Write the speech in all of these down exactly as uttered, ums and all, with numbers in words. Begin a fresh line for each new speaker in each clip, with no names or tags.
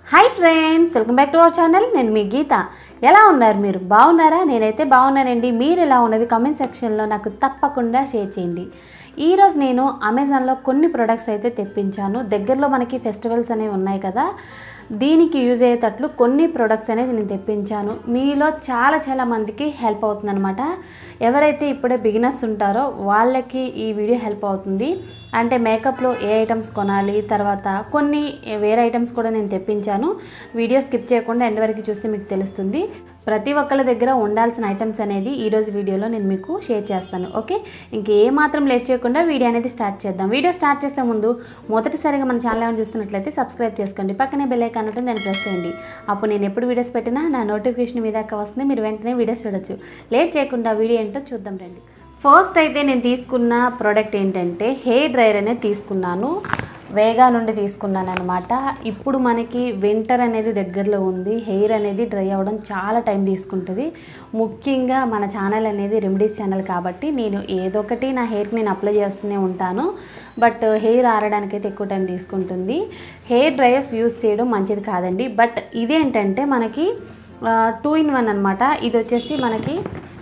Hi friends, welcome back to our channel. నేను మీ గీత. ఎలా ఉన్నారు మీరు? బాగున్నారా? నేనైతే బాగున్నానండి. మీరు ఎలా ఉన్నది కామెంట్ సెక్షన్లో నాకు తప్పకుండా షేర్ చేయండి. ఈరోజు నేను అమెజాన్లో కొన్ని ప్రొడక్ట్స్ అయితే తెప్పించాను. దగ్గరలో మనకి ఫెస్టివల్స్ అనేవి ఉన్నాయి కదా, దీనికి యూజ్ అయ్యేటట్లు కొన్ని ప్రొడక్ట్స్ అనేది నేను తెప్పించాను. మీలో చాలా చాలా మందికి హెల్ప్ అవుతుంది అనమాట. ఎవరైతే ఇప్పుడే బిగినర్స్ ఉంటారో వాళ్ళకి ఈ వీడియో హెల్ప్ అవుతుంది. అంటే మేకప్లో ఏ ఐటమ్స్ కొనాలి, తర్వాత కొన్ని వేరే ఐటమ్స్ కూడా నేను తెప్పించాను. వీడియో స్కిప్ చేయకుండా ఎండ్ వరకు చూస్తే మీకు తెలుస్తుంది. ప్రతి ఒక్కళ్ళ దగ్గర ఉండాల్సిన ఐటమ్స్ అనేది ఈరోజు వీడియోలో నేను మీకు షేర్ చేస్తాను. ఓకే, ఇంకేమాత్రం లేట్ చేయకుండా వీడియో అనేది స్టార్ట్ చేద్దాం. వీడియో స్టార్ట్ చేసే ముందు మొదటిసారిగా మన ఛానల్ ఏమైనా చూస్తున్నట్లయితే సబ్స్క్రైబ్ చేసుకోండి. పక్కనే బెల్ ఐకాన్ ఉంటుంది, దాన్ని ప్రెస్ చేయండి. అప్పుడు నేను ఎప్పుడు వీడియోస్ పెట్టినా నా నోటిఫికేషన్ మీ దాకా వస్తుంది. మీరు వెంటనే వీడియోస్ చూడొచ్చు. లేట్ చేయకుండా వీడియో ఏంటో చూద్దాం రండి. ఫస్ట్ అయితే నేను తీసుకున్న ప్రోడక్ట్ ఏంటంటే హెయిర్ డ్రైయర్ అనేది తీసుకున్నాను. వేగా నుండి తీసుకున్నాను అనమాట. ఇప్పుడు మనకి వింటర్ అనేది దగ్గరలో ఉంది. హెయిర్ అనేది డ్రై అవ్వడం చాలా టైం తీసుకుంటుంది. ముఖ్యంగా మన ఛానల్ అనేది రెమెడీస్ ఛానల్ కాబట్టి నేను ఏదో ఒకటి నా హెయిర్కి నేను అప్లై చేస్తూనే ఉంటాను. బట్ హెయిర్ ఆరడానికి అయితే ఎక్కువ టైం తీసుకుంటుంది. హెయిర్ డ్రైయర్స్ యూస్ చేయడం మంచిది కాదండి. బట్ ఇదేంటంటే మనకి టూ ఇన్ వన్ అనమాట. ఇది వచ్చేసి మనకి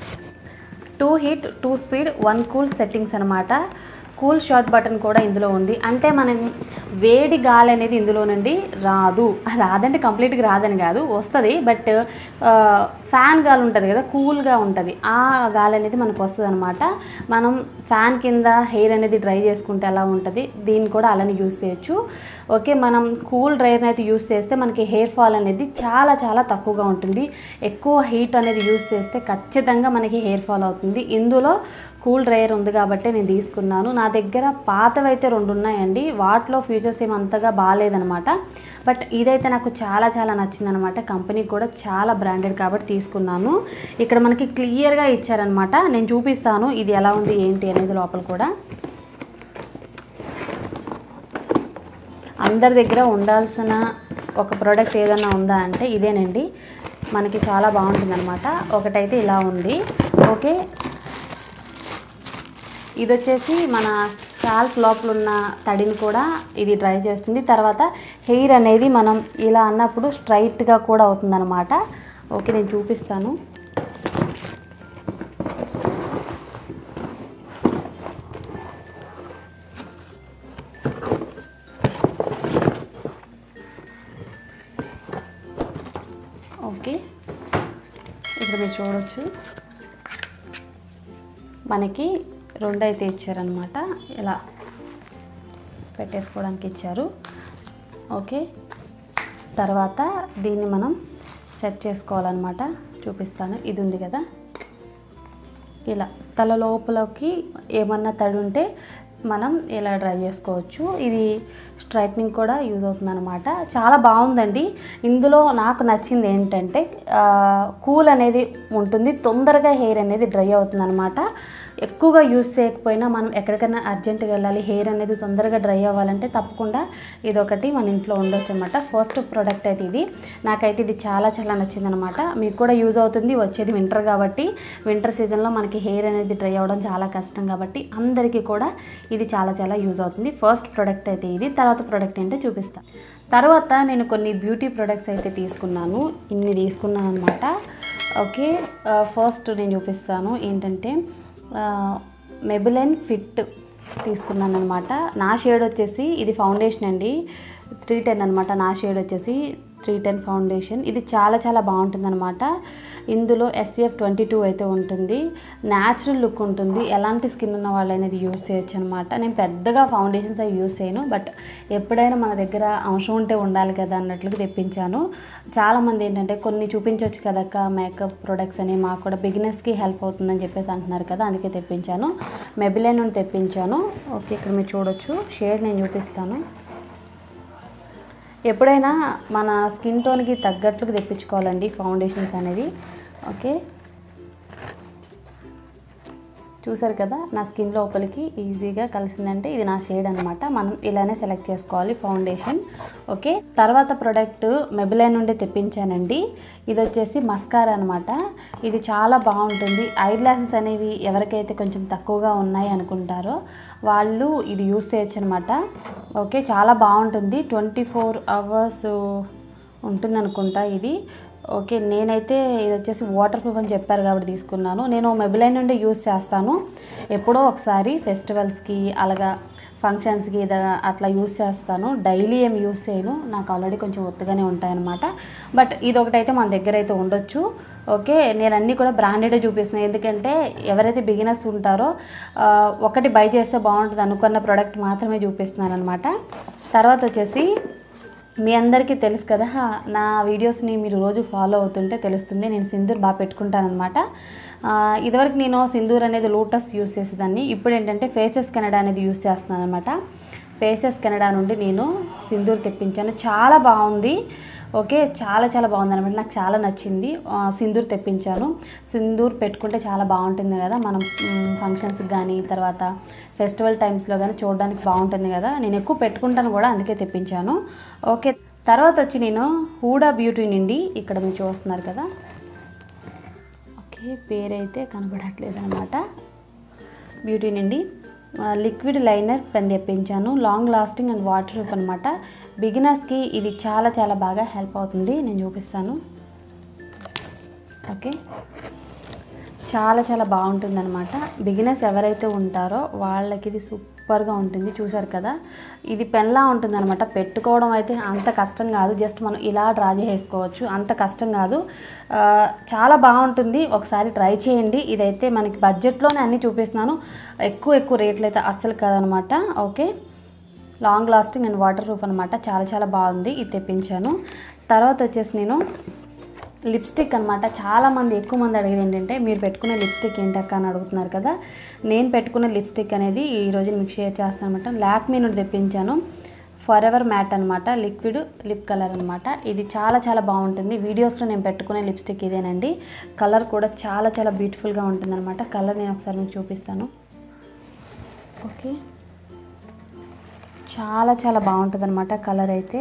two heat two speed one cool settings అనమాట. కూల్ షార్ట్ బటన్ కూడా ఇందులో ఉంది. అంటే మనం వేడి గాలి అనేది ఇందులో నుండి రాదు. రాదంటే కంప్లీట్గా రాదని కాదు, వస్తుంది. బట్ ఫ్యాన్ గాలి ఉంటుంది కదా, కూల్గా ఉంటుంది. ఆ గాలి అనేది మనకు వస్తుంది అనమాట. మనం ఫ్యాన్ కింద హెయిర్ అనేది డ్రై చేసుకుంటే ఎలా ఉంటుంది, దీన్ని కూడా అలానే యూస్ చేయొచ్చు. ఓకే, మనం కూల్ డ్రైయర్ని అయితే యూస్ చేస్తే మనకి హెయిర్ ఫాల్ అనేది చాలా చాలా తక్కువగా ఉంటుంది. ఎక్కువ హీట్ అనేది యూస్ చేస్తే ఖచ్చితంగా మనకి హెయిర్ ఫాల్ అవుతుంది. ఇందులో కూల్ డ్రైయర్ ఉంది కాబట్టి నేను తీసుకున్నాను. నా దగ్గర పాతవి అయితే రెండు ఉన్నాయండి. వాటిలో ఫీచర్స్ ఏమి అంతగా బాగాలేదనమాట. బట్ ఇదైతే నాకు చాలా చాలా నచ్చిందనమాట. కంపెనీ కూడా చాలా బ్రాండెడ్ కాబట్టి తీసుకున్నాను. ఇక్కడ మనకి క్లియర్గా ఇచ్చారనమాట. నేను చూపిస్తాను ఇది ఎలా ఉంది ఏంటి అనేది లోపల కూడా. అందరి దగ్గర ఉండాల్సిన ఒక ప్రోడక్ట్ ఏదైనా ఉందా అంటే ఇదేనండి. మనకి చాలా బాగుంటుందన్నమాట. ఒకటైతే ఇలా ఉంది. ఓకే, ఇది వచ్చేసి మన స్కాల్ప్ లోపల ఉన్న తడిని కూడా ఇది డ్రై చేస్తుంది. తర్వాత హెయిర్ అనేది మనం ఇలా అన్నప్పుడు స్ట్రైట్గా కూడా అవుతుందన్నమాట. ఓకే, నేను చూపిస్తాను. ఓకే, ఇక్కడ మీరు చూడవచ్చు మనకి రెండు అయితే ఇచ్చారనమాట. ఇలా పెట్టేసుకోవడానికి ఇచ్చారు. ఓకే, తర్వాత దీన్ని మనం సెట్ చేసుకోవాలన్నమాట. చూపిస్తాను. ఇది ఉంది కదా, ఇలా తల లోపలికి ఏమన్నా తడి ఉంటే మనం ఇలా డ్రై చేసుకోవచ్చు. ఇది స్ట్రైట్నింగ్ కూడా యూజ్ అవుతుంది అనమాట. చాలా బాగుందండి. ఇందులో నాకు నచ్చింది ఏంటంటే కూల్ అనేది ఉంటుంది, తొందరగా హెయిర్ అనేది డ్రై అవుతుంది అనమాట. ఎక్కువగా యూజ్ చేయకపోయినా మనం ఎక్కడికైనా అర్జెంటుగా వెళ్ళాలి, హెయిర్ అనేది తొందరగా డ్రై అవ్వాలంటే తప్పకుండా ఇదొకటి మన ఇంట్లో ఉండొచ్చు అనమాట. ఫస్ట్ ప్రోడక్ట్ అయితే ఇది. నాకైతే ఇది చాలా చాలా నచ్చింది అనమాట. మీకు కూడా యూజ్ అవుతుంది. వచ్చేది వింటర్ కాబట్టి వింటర్ సీజన్లో మనకి హెయిర్ అనేది డ్రై అవ్వడం చాలా కష్టం కాబట్టి అందరికీ కూడా ఇది చాలా చాలా యూజ్ అవుతుంది. ఫస్ట్ ప్రోడక్ట్ అయితే ఇది. తర్వాత ప్రోడక్ట్ ఏంటో చూపిస్తాను. తర్వాత నేను కొన్ని బ్యూటీ ప్రొడక్ట్స్ అయితే తీసుకున్నాను. ఇన్ని తీసుకున్నాను అనమాట. ఓకే, ఫస్ట్ నేను చూపిస్తాను ఏంటంటే మెబిలైన్ ఫిట్ తీసుకున్నాను అనమాట. నా షేడ్ వచ్చేసి ఇది ఫౌండేషన్ అండి, త్రీ టెన్ అనమాట. నా షేడ్ వచ్చేసి త్రీ టెన్ ఫౌండేషన్. ఇది చాలా చాలా బాగుంటుంది అనమాట. ఇందులో ఎస్పీఎఫ్ ట్వంటీ టూ అయితే ఉంటుంది. న్యాచురల్ లుక్ ఉంటుంది. ఎలాంటి స్కిన్ ఉన్న వాళ్ళు అనేది యూస్ చేయొచ్చు అనమాట. నేను పెద్దగా ఫౌండేషన్స్ అవి యూస్ చేయను, బట్ ఎప్పుడైనా మన దగ్గర అవసరం ఉంటే ఉండాలి కదా అన్నట్లుగా తెప్పించాను. చాలామంది ఏంటంటే కొన్ని చూపించవచ్చు కదక్క మేకప్ ప్రొడక్ట్స్ అని, మాకు కూడా బిగినర్స్కి హెల్ప్ అవుతుందని చెప్పేసి అంటున్నారు కదా, అందుకే తెప్పించాను. మెబిలైన్ నుండి తెప్పించాను. ఓకే, ఇక్కడ మీరు చూడొచ్చు. షేడ్ నేను చూపిస్తాను. ఎప్పుడైనా మన స్కిన్ టోన్కి తగ్గట్లుగా తెప్పించుకోవాలండి ఫౌండేషన్స్ అనేది. ఓకే, చూసారు కదా నా స్కిన్ లోపలికి ఈజీగా కలిసిందంటే ఇది నా షేడ్ అనమాట. మనం ఇలానే సెలెక్ట్ చేసుకోవాలి ఫౌండేషన్. ఓకే, తర్వాత ప్రోడక్ట్ మెబిలైన్ నుండి తెప్పించానండి. ఇది వచ్చేసి మస్కారా అనమాట. ఇది చాలా బాగుంటుంది. ఐ గ్లాసెస్ అనేవి ఎవరికైతే కొంచెం తక్కువగా ఉన్నాయి అనుకుంటారో వాళ్ళు ఇది యూస్ చేయొచ్చు అనమాట. ఓకే, చాలా బాగుంటుంది. ట్వంటీ ఫోర్ అవర్స్ ఉంటుందనుకుంటా ఇది. ఓకే, నేనైతే ఇది వచ్చేసి వాటర్ ప్రూఫ్ అని చెప్పారు కాబట్టి తీసుకున్నాను. నేను మెబిలైన్ నుండి యూస్ చేస్తాను ఎప్పుడో ఒకసారి ఫెస్టివల్స్కి అలాగా ఫంక్షన్స్కి ఇది అట్లా యూస్ చేస్తాను. డైలీ ఏం యూస్ చేయను, నాకు ఆల్రెడీ కొంచెం ఒత్తుగానే ఉంటాయన్నమాట. బట్ ఇది ఒకటైతే మన దగ్గర అయితే ఉండొచ్చు. ఓకే, నేను అన్నీ కూడా బ్రాండెడే చూపిస్తున్నాను, ఎందుకంటే ఎవరైతే బిగినర్స్ ఉంటారో ఒకటి బై చేస్తే బాగుంటుంది అనుకున్న ప్రోడక్ట్ మాత్రమే చూపిస్తున్నాను అనమాట. తర్వాత వచ్చేసి మీ అందరికీ తెలుసు కదా, నా వీడియోస్ని మీరు రోజు ఫాలో అవుతుంటే తెలుస్తుంది, నేను సింధూర్ బాగా పెట్టుకుంటాను అనమాట. ఇదివరకు నేను సింధూర్ అనేది లోటస్ యూస్ చేసేదాన్ని, ఇప్పుడు ఏంటంటే ఫేసెస్ కెనడా అనేది యూస్ చేస్తున్నాను అనమాట. ఫేసెస్ కెనడా నుండి నేను సింధూర్ తెప్పించాను, చాలా బాగుంది. ఓకే, చాలా చాలా బాగుంది అనమాట, నాకు చాలా నచ్చింది. సింధూర్ తెప్పించాను. సింధూర్ పెట్టుకుంటే చాలా బాగుంటుంది కదా, మనం ఫంక్షన్స్కి కానీ తర్వాత ఫెస్టివల్ టైమ్స్లో కానీ చూడడానికి బాగుంటుంది కదా, నేను ఎక్కువ పెట్టుకుంటాను కూడా, అందుకే తెప్పించాను. ఓకే, తర్వాత వచ్చి నేను హూడా బ్యూటీ నుండి ఇక్కడ మీరు చూస్తున్నారు కదా, ఓకే పేరైతే కనబడట్లేదు అనమాట, బ్యూటీ నుండి లిక్విడ్ లైనర్ పెన్ తెప్పించాను. Long lasting and waterproof అనమాట. బిగినర్స్కి ఇది చాలా చాలా బాగా హెల్ప్ అవుతుంది, నేను చూపిస్తాను. ఓకే, చాలా చాలా బాగుంటుంది అనమాట. బిగినర్స్ ఎవరైతే ఉంటారో వాళ్ళకి ఇది సూపర్గా ఉంటుంది. చూసారు కదా, ఇది పెన్లా ఉంటుంది అనమాట. పెట్టుకోవడం అయితే అంత కష్టం కాదు, జస్ట్ మనం ఇలా డ్రా చేసుకోవచ్చు, అంత కష్టం కాదు. చాలా బాగుంటుంది, ఒకసారి ట్రై చేయండి. ఇదైతే మనకి బడ్జెట్లోనే అన్నీ చూపిస్తున్నాను, ఎక్కువ ఎక్కువ రేట్లు అయితే అస్సలు కాదనమాట. Okay, long lasting and waterproof అనమాట, చాలా చాలా బాగుంది, ఇది తెప్పించాను. తర్వాత వచ్చేసి నేను లిప్స్టిక్ అనమాట. చాలామంది ఎక్కువ మంది అడిగేది ఏంటంటే మీరు పెట్టుకునే లిప్స్టిక్ ఏంటక్క అని అడుగుతున్నారు కదా. నేను పెట్టుకునే లిప్స్టిక్ అనేది ఈరోజు మీకు షేర్ చేస్తాను అనమాట. లాక్మీ నుండి తెప్పించాను, ఫర్ ఎవర్ మ్యాట్ అనమాట, లిక్విడ్ లిప్ కలర్ అనమాట. ఇది చాలా చాలా బాగుంటుంది. వీడియోస్లో నేను పెట్టుకునే లిప్స్టిక్ ఇదేనండి. కలర్ కూడా చాలా చాలా బ్యూటిఫుల్గా ఉంటుంది అనమాట. కలర్ నేను ఒకసారి మీకు చూపిస్తాను. ఓకే, చాలా చాలా బాగుంటుంది అనమాట. కలర్ అయితే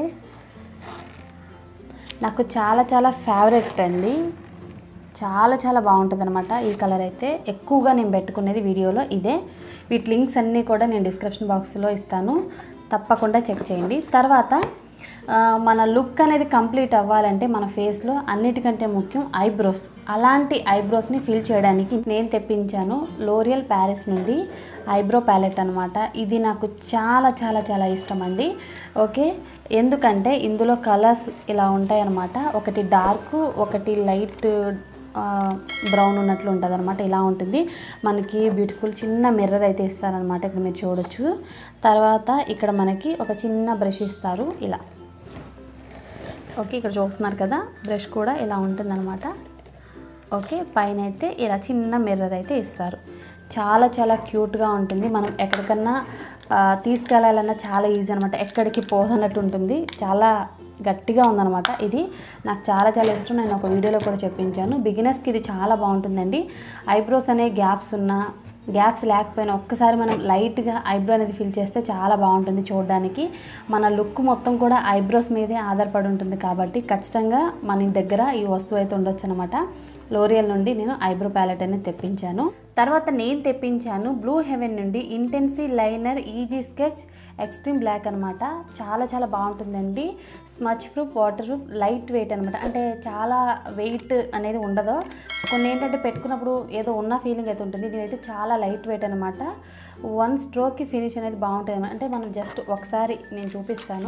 నాకు చాలా చాలా ఫేవరెట్ అండి, చాలా చాలా బాగుంటుంది అనమాట. ఈ కలర్ అయితే ఎక్కువగా నేను పెట్టుకునేది వీడియోలో ఇదే. వీటి లింక్స్ అన్నీ కూడా నేను డిస్క్రిప్షన్ బాక్స్లో ఇస్తాను, తప్పకుండా చెక్ చేయండి. తర్వాత మన లుక్ అనేది కంప్లీట్ అవ్వాలంటే మన ఫేస్లో అన్నిటికంటే ముఖ్యం ఐబ్రోస్. అలాంటి ఐబ్రోస్ని ఫిల్ చేయడానికి నేను తెప్పించాను లోరియల్ ప్యారిస్ నుండి ఐబ్రో ప్యాలెట్ అనమాట. ఇది నాకు చాలా చాలా చాలా ఇష్టం అండి. ఓకే, ఎందుకంటే ఇందులో కలర్స్ ఇలా ఉంటాయన్నమాట, ఒకటి డార్క్ ఒకటి లైట్ బ్రౌన్ ఉన్నట్లు ఉంటుంది అనమాట. ఇలా ఉంటుంది. మనకి బ్యూటిఫుల్ చిన్న మిర్రర్ అయితే ఇస్తారనమాట, ఇక్కడ మీరు చూడొచ్చు. తర్వాత ఇక్కడ మనకి ఒక చిన్న బ్రష్ ఇస్తారు ఇలా. ఓకే, ఇక్కడ చూస్తున్నారు కదా, బ్రష్ కూడా ఇలా ఉంటుందన్నమాట. ఓకే, పైన అయితే ఇలా చిన్న మిర్రర్ అయితే ఇస్తారు. చాలా చాలా క్యూట్గా ఉంటుంది. మనం ఎక్కడికన్నా తీసుకెళ్ళాలన్నా చాలా ఈజీ అనమాట, ఎక్కడికి పోదన్నట్టు ఉంటుంది. చాలా గట్టిగా ఉందన్నమాట. ఇది నాకు చాలా చాలా ఇష్టం, నేను ఒక వీడియోలో కూడా చెప్పించాను. బిగినర్స్కి ఇది చాలా బాగుంటుందండి. ఐబ్రోస్ అనే గ్యాప్స్ ఉన్నా గ్యాప్స్ లేకపోయినా ఒక్కసారి మనం లైట్గా ఐబ్రో అనేది ఫిల్ చేస్తే చాలా బాగుంటుంది చూడడానికి. మన లుక్ మొత్తం కూడా ఐబ్రోస్ మీదే ఆధారపడి ఉంటుంది కాబట్టి ఖచ్చితంగా మన దగ్గర ఈ వస్తువు అయితే ఉండొచ్చు అనమాట. లోరియల్ నుండి నేను ఐబ్రో ప్యాలెట్ అనేది తెప్పించాను. తర్వాత నేను తెప్పించాను బ్లూ హెవెన్ నుండి intense liner easy sketch extreme black అనమాట. చాలా చాలా బాగుంటుందండి. Smudge proof, water proof, light weight అనమాట. అంటే చాలా వెయిట్ అనేది ఉండదు. కొన్ని ఏంటంటే పెట్టుకున్నప్పుడు ఏదో ఉన్న ఫీలింగ్ అయితే ఉంటుంది. ఇది అయితే చాలా లైట్ వెయిట్ అనమాట. వన్ స్ట్రోక్కి ఫినిష్ అనేది బాగుంటుంది అనమాట. అంటే మనం జస్ట్ ఒకసారి నేను చూపిస్తాను.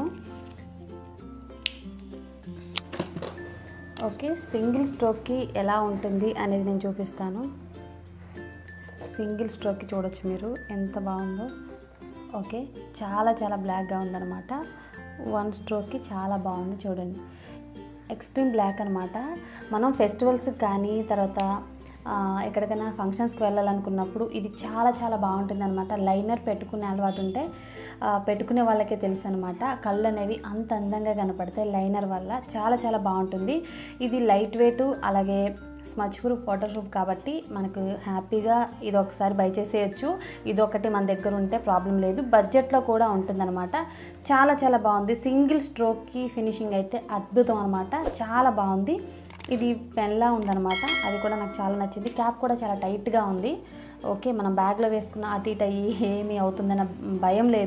ఓకే, సింగిల్ స్ట్రోక్కి ఎలా ఉంటుంది అనేది నేను చూపిస్తాను. సింగిల్ స్ట్రోక్కి చూడొచ్చు మీరు ఎంత బాగుందో. ఓకే, చాలా చాలా బ్లాక్గా ఉందన్నమాట. వన్ స్ట్రోక్కి చాలా బాగుంది చూడండి. ఎక్స్ట్రీమ్ బ్లాక్ అనమాట. మనం ఫెస్టివల్స్కి కానీ తర్వాత ఎక్కడికైనా ఫంక్షన్స్కి వెళ్ళాలనుకున్నప్పుడు ఇది చాలా చాలా బాగుంటుంది అనమాట. లైనర్ పెట్టుకునే అలవాటు ఉంటే పెట్టుకునే వాళ్ళకే తెలుసు అనమాట, కళ్ళు అనేవి అంత అందంగా కనపడతాయి లైనర్ వల్ల. చాలా చాలా బాగుంటుంది. ఇది లైట్ వెయిట్, అలాగే స్మచ్ ప్రూఫ్, వాటర్ ప్రూఫ్ కాబట్టి మనకు హ్యాపీగా ఇది ఒకసారి బై చేసేయచ్చు. ఇది ఒకటి మన దగ్గర ఉంటే ప్రాబ్లం లేదు, బడ్జెట్లో కూడా ఉంటుందన్నమాట. చాలా చాలా బాగుంది. సింగిల్ స్ట్రోక్కి ఫినిషింగ్ అయితే అద్భుతం అనమాట, చాలా బాగుంది. ఇది పెన్లా ఉందన్నమాట, అది కూడా నాకు చాలా నచ్చింది. క్యాప్ కూడా చాలా టైట్గా ఉంది. ఓకే, మనం బ్యాగ్లో వేసుకున్న అటు ఇటు అయ్యి ఏమీ అవుతుందన్న భయం లేదు.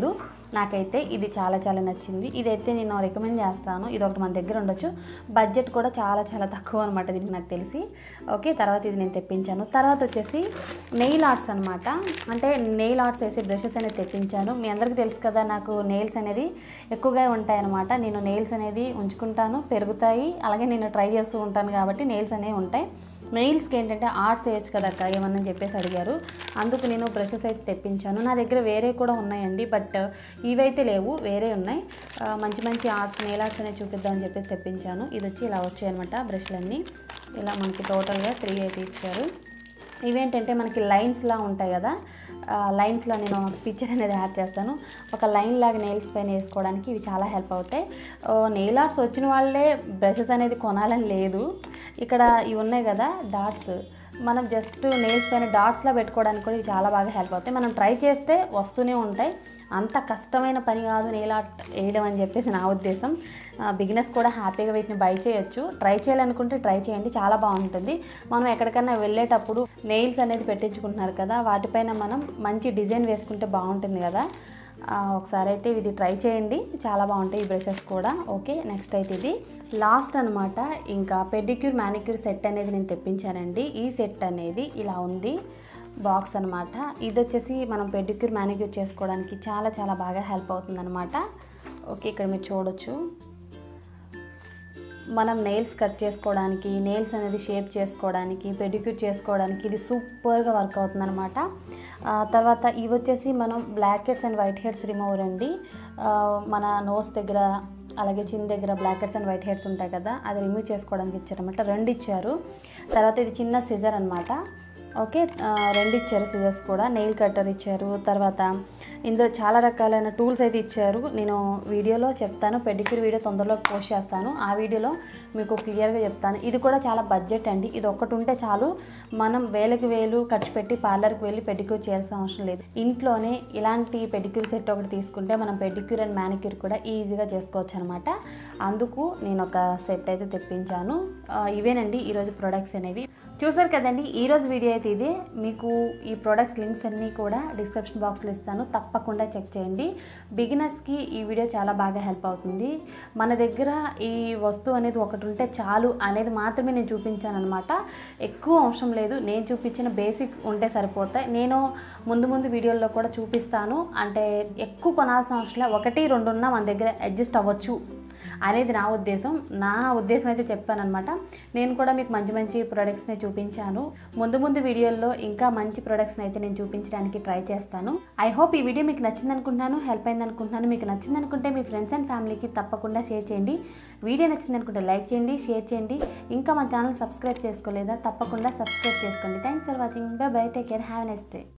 నాకైతే ఇది చాలా చాలా నచ్చింది. ఇదైతే నేను రికమెండ్ చేస్తాను. ఇది ఒకటి మన దగ్గర ఉండొచ్చు. బడ్జెట్ కూడా చాలా చాలా తక్కువ అనమాట దీనికి నాకు తెలిసి. ఓకే, తర్వాత ఇది నేను తెప్పించాను. తర్వాత వచ్చేసి నెయిల్ ఆర్ట్స్ అనమాట. అంటే నెయిల్ ఆర్ట్స్ వేసే బ్రషెస్ అనేది తెప్పించాను. మీ అందరికీ తెలుసు కదా, నాకు నెయిల్స్ అనేది ఎక్కువగా ఉంటాయి అనమాట. నేను నెయిల్స్ అనేది ఉంచుకుంటాను, పెరుగుతాయి. అలాగే నేను ట్రై చేస్తూ ఉంటాను కాబట్టి నెయిల్స్ అనేవి ఉంటాయి. నెయిల్స్కి ఏంటంటే ఆర్ట్స్ వేయచ్చు కదా అక్క ఏమన్నా చెప్పేసి అడిగారు. అందుకు నేను బ్రషెస్ అయితే తెప్పించాను. నా దగ్గర వేరే కూడా ఉన్నాయండి, బట్ ఇవైతే లేవు, వేరే ఉన్నాయి. మంచి మంచి ఆర్ట్స్ నెయిల్ ఆర్ట్స్ అనేవి చూపిద్దామని చెప్పేసి తెప్పించాను. ఇది వచ్చి ఇలా వచ్చాయి అనమాట బ్రష్లన్నీ. ఇలా మనకి టోటల్గా త్రీ అయితే ఇచ్చారు. ఇవేంటంటే మనకి లైన్స్లా ఉంటాయి కదా, లైన్స్లో నేను పిక్చర్ అనేది యాడ్ చేస్తాను. ఒక లైన్ లాగా నెయిల్స్ పైన వేసుకోవడానికి ఇవి చాలా హెల్ప్ అవుతాయి. నెయిల్ ఆర్ట్స్ వచ్చిన వాళ్ళే బ్రషెస్ అనేది కొనాలని లేదు. ఇక్కడ ఇవి ఉన్నాయి కదా డాట్స్, మనం జస్ట్ నెయిల్స్ పైన డాట్స్లో పెట్టుకోవడానికి కూడా ఇవి చాలా బాగా హెల్ప్ అవుతాయి. మనం ట్రై చేస్తే వస్తూనే ఉంటాయి. అంత కష్టమైన పని కాదు నెయిల్ ఆర్ట్ వేయడం అని చెప్పేసి నా ఉద్దేశం. బిగినర్స్ కూడా హ్యాపీగా వీటిని బై చేయొచ్చు. ట్రై చేయాలనుకుంటే ట్రై చేయండి, చాలా బాగుంటుంది. మనం ఎక్కడికైనా వెళ్ళేటప్పుడు నెయిల్స్ అనేది పెట్టించుకుంటున్నారు కదా, వాటిపైన మనం మంచి డిజైన్ వేసుకుంటే బాగుంటుంది కదా. ఒకసారి అయితే ఇది ట్రై చేయండి, చాలా బాగుంటాయి ఈ బ్రషెస్ కూడా. ఓకే, నెక్స్ట్ అయితే ఇది లాస్ట్ అనమాట. ఇంకా పెడిక్యూర్ మ్యానిక్యూర్ సెట్ అనేది నేను తెప్పించానండి. ఈ సెట్ అనేది ఇలా ఉంది బాక్స్ అనమాట. ఇది వచ్చేసి మనం పెడిక్యూర్ మ్యానిక్యూర్ చేసుకోవడానికి చాలా చాలా బాగా హెల్ప్ అవుతుంది అనమాట. ఓకే, ఇక్కడ మీరు చూడొచ్చు. మనం నెయిల్స్ కట్ చేసుకోవడానికి, నెయిల్స్ అనేది షేప్ చేసుకోవడానికి, పెడిక్యూర్ చేసుకోవడానికి ఇది సూపర్గా వర్క్ అవుతుంది అనమాట. తర్వాత ఇవి వచ్చేసి మనం black heads and white heads remover అండి. మన నోస్ దగ్గర అలాగే చిన్న దగ్గర black heads and white heads ఉంటాయి కదా, అది రిమూవ్ చేసుకోవడానికి ఇచ్చారనమాట. రెండు ఇచ్చారు. తర్వాత ఇది చిన్న సిజర్ అనమాట. ఓకే, రెండు ఇచ్చారు సిజర్స్ కూడా. నెయిల్ కట్టర్ ఇచ్చారు. తర్వాత ఇందులో చాలా రకాలైన టూల్స్ అయితే ఇచ్చారు. నేను వీడియోలో చెప్తాను, పెడిక్యూర్ వీడియో తొందరలో పోస్ట్ చేస్తాను, ఆ వీడియోలో మీకు క్లియర్గా చెప్తాను. ఇది కూడా చాలా బడ్జెట్ అండి. ఇది ఒక్కటి ఉంటే చాలు, మనం వేలకు వేలు ఖర్చు పెట్టి పార్లర్కి వెళ్ళి పెడిక్యూర్ చేయాల్సిన అవసరం లేదు. ఇంట్లోనే ఇలాంటి పెడిక్యూర్ సెట్ ఒకటి తీసుకుంటే మనం పెడిక్యూర్ అండ్ మ్యానిక్యూర్ కూడా ఈజీగా చేసుకోవచ్చు అనమాట. అందుకు నేను ఒక సెట్ అయితే తెప్పించాను. ఇవేనండి ఈరోజు ప్రొడక్ట్స్ అనేవి. చూసారు కదండి ఈరోజు వీడియో అయితే ఇదే. మీకు ఈ ప్రొడక్ట్స్ లింక్స్ అన్నీ కూడా డిస్క్రిప్షన్ బాక్స్లో ఇస్తాను, తప్పకుండా చెక్ చేయండి. బిగినర్స్కి ఈ వీడియో చాలా బాగా హెల్ప్ అవుతుంది. మన దగ్గర ఈ వస్తువు అనేది ఒకటి ఉంటే చాలు అనేది మాత్రమే నేను చూపించాను అనమాట. ఎక్కువ అవసరం లేదు, నేను చూపించిన బేసిక్ ఉంటే సరిపోతాయి. నేను ముందు ముందు వీడియోల్లో కూడా చూపిస్తాను. అంటే ఎక్కువ కొనాల్సిన అవసరం లేదు, ఒకటి రెండు ఉన్నా మన దగ్గర అడ్జస్ట్ అవ్వచ్చు అనేది నా ఉద్దేశం. నా ఉద్దేశం అయితే చెప్పాను అనమాట. నేను కూడా మీకు మంచి మంచి ప్రొడక్ట్స్ని చూపించాను. ముందు ముందు వీడియోల్లో ఇంకా మంచి ప్రొడక్ట్స్ని అయితే నేను చూపించడానికి ట్రై చేస్తాను. ఐ హోప్ ఈ వీడియో మీకు నచ్చింది అనుకుంటున్నాను, హెల్ప్ అయింది అనుకుంటున్నాను. మీకు నచ్చింది అనుకుంటే మీ ఫ్రెండ్స్ అండ్ ఫ్యామిలీకి తప్పకుండా షేర్ చేయండి. వీడియో నచ్చింది అనుకుంటే లైక్ చేయండి, షేర్ చేయండి. ఇంకా మా ఛానల్ సబ్స్క్రైబ్ చేసుకోలేదా, తప్పకుండా సబ్స్క్రైబ్ చేసుకోండి. Thanks for watching. Bye bye, take care, have a nice day.